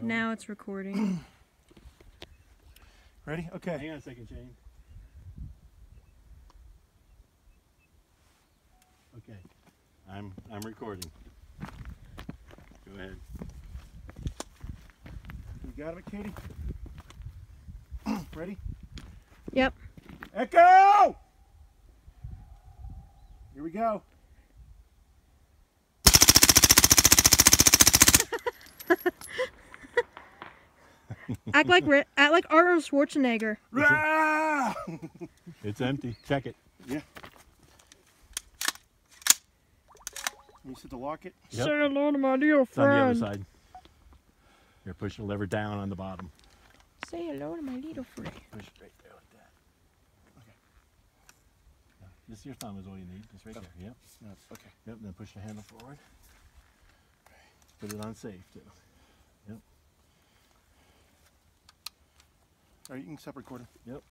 Now it's recording. Ready? Okay. Hang on a second, Shane. Okay, I'm recording. Go ahead. You got it, Katie? Ready? Yep. Echo! Here we go. Act like Arnold Schwarzenegger. Ah! It's empty. Check it. Yeah. You said to lock it? Yep. Say hello to my dear It's on the other friend. side. You're pushing the lever down on the bottom. Say hello to my little friend. Push it right there like that. Okay. Yeah, just your thumb is all you need. Just right there. Yep. Okay. Yep. Then push the handle forward. Put it on safe too. Yep. All right, you can stop recording. Yep.